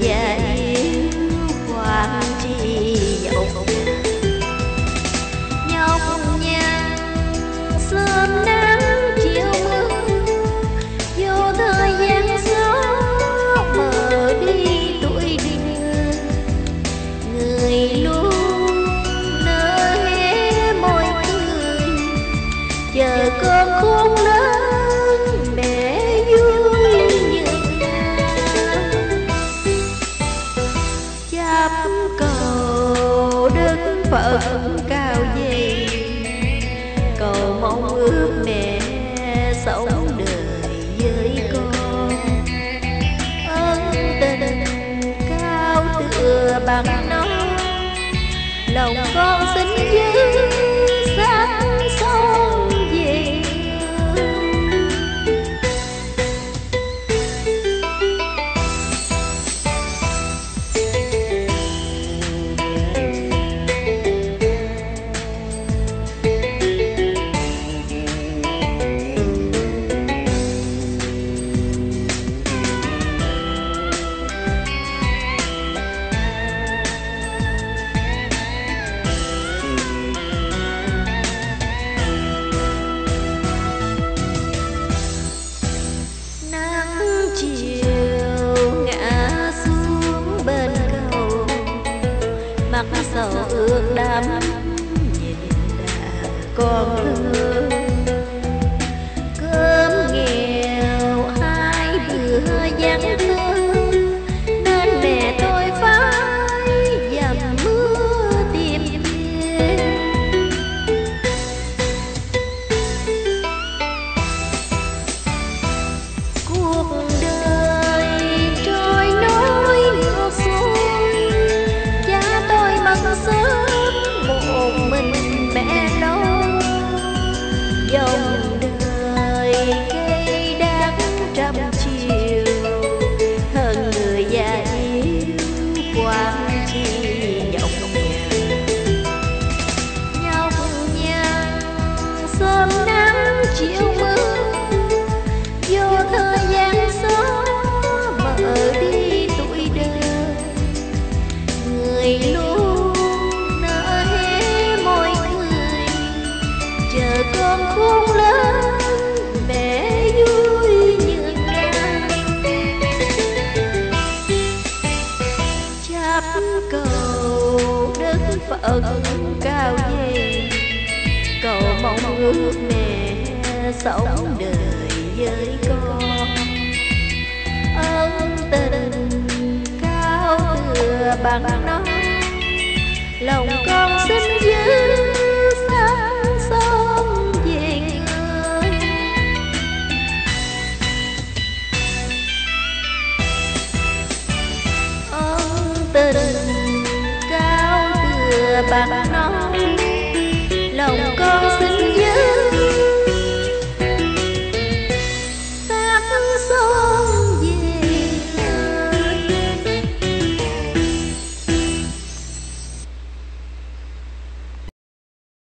già yêu hoàng chi dậu nhọc nhằn sớm nắng chiều mưa vô thời gian gió mở đi tuổi đưa người luôn nở hé môi cười chờ con khôn lớn mẹ vui như nào chắp cầu đức Phật cao về cầu mong ước mẹ sống đời với con ân tình cao tựa bằng nó lòng con xin giữ sáng son về mặt sầu ước đắm nhìn đã con thương cơm nghèo hai bữa gian thương nên mẹ tôi phải dầm mưa tìm về cuộc đời trôi nối ngược xuôi mất sớm một mình mẹ lo dòng đời cây đắng trăm chiều hơn người già yêu quan chi nhọc nhằn sớm nắng chiều mưa vô thời gian gió mở đi tuổi đời người luôn con khôn lớn mẹ vui như nào chắp cầu đức Phật cao về cầu mong ước mẹ sống đời với con ân tình cao tựa bằng nó lòng con xin giữ sáng son về người ân tình cao tựa bằng